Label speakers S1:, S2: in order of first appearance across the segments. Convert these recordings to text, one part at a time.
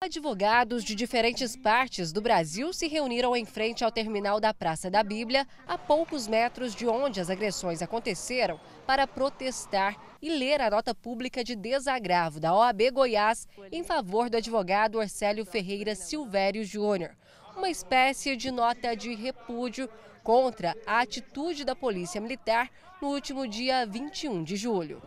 S1: Advogados de diferentes partes do Brasil se reuniram em frente ao terminal da Praça da Bíblia, a poucos metros de onde as agressões aconteceram, para protestar e ler a nota pública de desagravo da OAB Goiás em favor do advogado Orcélio Ferreira Silvério Júnior. Uma espécie de nota de repúdio contra a atitude da Polícia Militar no último dia 21 de julho.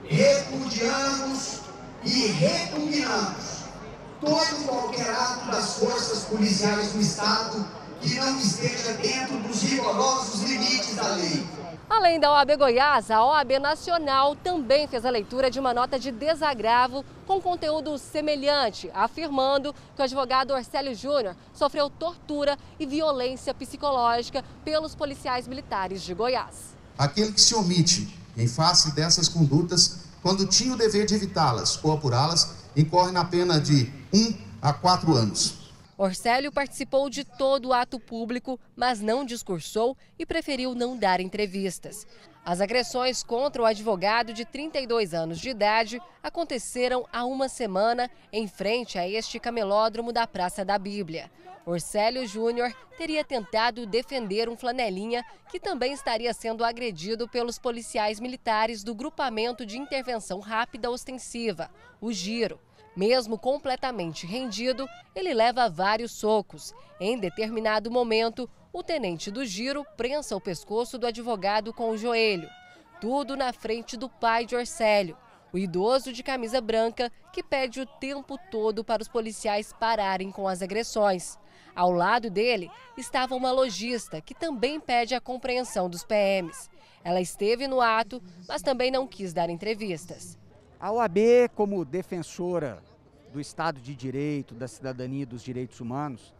S2: Repudiamos e repugnamos todo e qualquer ato das forças policiais do Estado que não esteja dentro dos rigorosos limites da lei.
S1: Além da OAB Goiás, a OAB Nacional também fez a leitura de uma nota de desagravo com conteúdo semelhante, afirmando que o advogado Orcélio Júnior sofreu tortura e violência psicológica pelos policiais militares de Goiás.
S3: Aquele que se omite em face dessas condutas, quando tinha o dever de evitá-las ou apurá-las, incorre na pena de 1 a 4 anos.
S1: Orcélio participou de todo o ato público, mas não discursou e preferiu não dar entrevistas. As agressões contra o advogado de 32 anos de idade aconteceram há uma semana em frente a este camelódromo da Praça da Bíblia. Orcélio Júnior teria tentado defender um flanelinha que também estaria sendo agredido pelos policiais militares do Grupamento de Intervenção Rápida Ostensiva, o GIRO. Mesmo completamente rendido, ele leva vários socos. Em determinado momento, o tenente do GIRO prensa o pescoço do advogado com o joelho. Tudo na frente do pai de Orcélio, o idoso de camisa branca que pede o tempo todo para os policiais pararem com as agressões. Ao lado dele estava uma lojista que também pede a compreensão dos PMs. Ela esteve no ato, mas também não quis dar entrevistas.
S4: A OAB, como defensora do Estado de Direito, da cidadania e dos direitos humanos,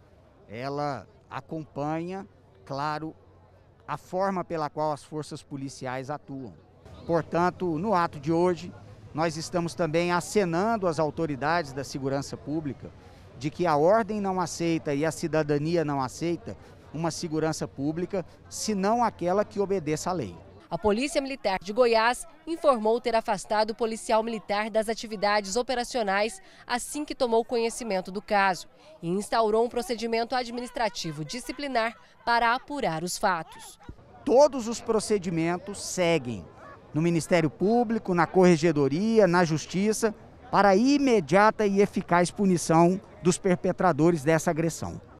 S4: ela acompanha, claro, a forma pela qual as forças policiais atuam. Portanto, no ato de hoje, nós estamos também acenando às autoridades da segurança pública de que a ordem não aceita e a cidadania não aceita uma segurança pública, senão aquela que obedeça à lei.
S1: A Polícia Militar de Goiás informou ter afastado o policial militar das atividades operacionais assim que tomou conhecimento do caso e instaurou um procedimento administrativo disciplinar para apurar os fatos.
S4: Todos os procedimentos seguem no Ministério Público, na Corregedoria, na Justiça, para a imediata e eficaz punição dos perpetradores dessa agressão.